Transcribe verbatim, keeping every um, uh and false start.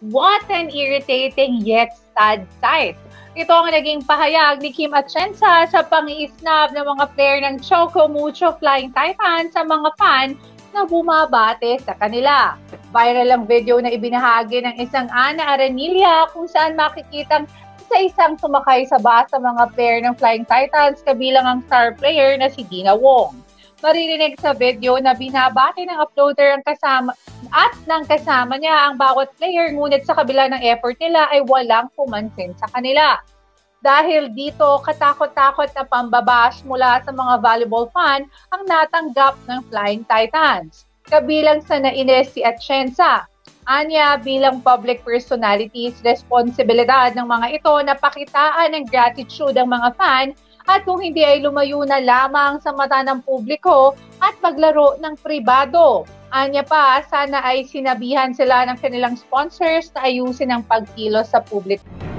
What an irritating yet sad sight. Ito ang naging pahayag ni Kim Atienza sa pang-iisnab ng mga player ng Choco Mucho Flying Titan sa mga fan na bumabate sa kanila. Viral ang video na ibinahagi ng isang Ana Aranilla kung saan makikitang isa-isang sumakay sa bus sa mga player ng Flying Titans kabilang ang star player na si Dina Wong. Maririnig sa video na binabati ng uploader ang kasama at ng kasama niya ang bawat player, ngunit sa kabila ng effort nila ay walang pumansin sa kanila. Dahil dito, katakot-takot na pambabash mula sa mga volleyball fan ang natanggap ng Flying Titans. Kabilang sa nainis si Atienza. Anya, bilang public personalities, responsibilidad ng mga ito na pakitaan ng gratitude ang mga fan at kung hindi ay lumayo na lamang sa mata ng publiko at maglaro ng pribado. Anya pa, sana ay sinabihan sila ng kanilang sponsors na ayusin ang pagkilos sa publiko.